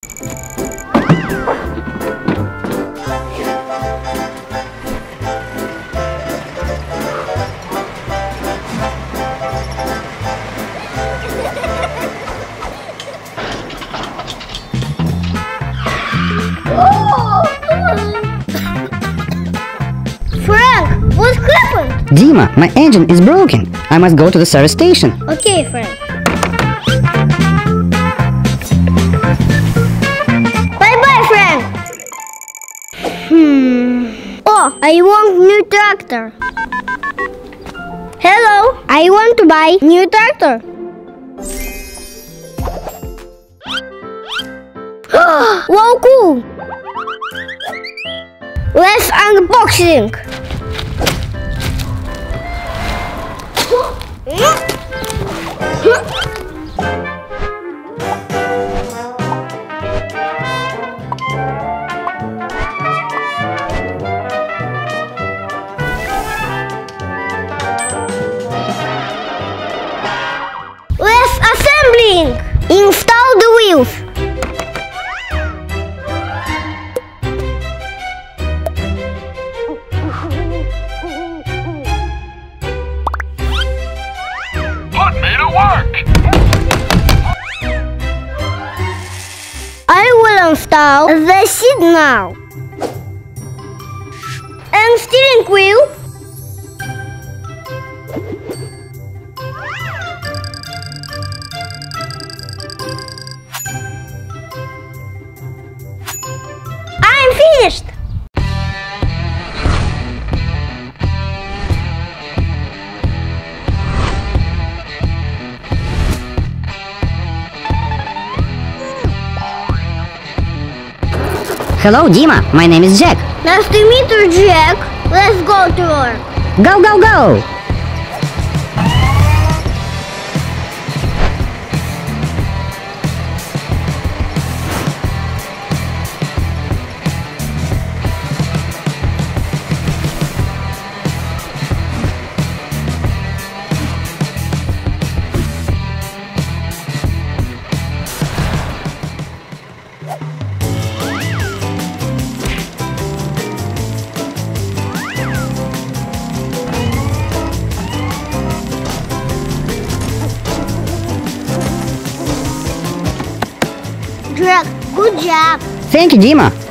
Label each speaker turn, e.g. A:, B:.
A: Frank, what happened?
B: Dima, my engine is broken. I must go to the service station.
A: Okay, Frank. Bye-bye, Frank. Oh, I want new tractor. Hello, I want to buy new tractor. Wow, cool. Let's unboxing. Let's assembling. Install the wheels.
C: Put me to work!
A: I will install the seat now. And steering wheel. I'm finished.
B: Hello, Dima. My name is Jack.
A: Nice to meet you, Jack. Let's go to work.
B: Go, go, go!
A: Jack, good job.
B: Thank you, Dima.